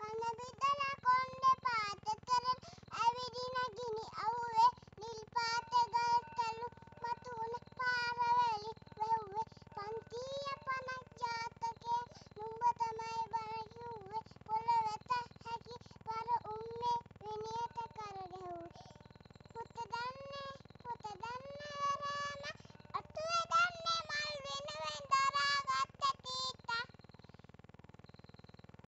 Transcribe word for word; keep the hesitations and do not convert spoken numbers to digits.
කන බිඳලා කොණ්ඩේ පාත කරන ඇවිදින ගිනි අවුල්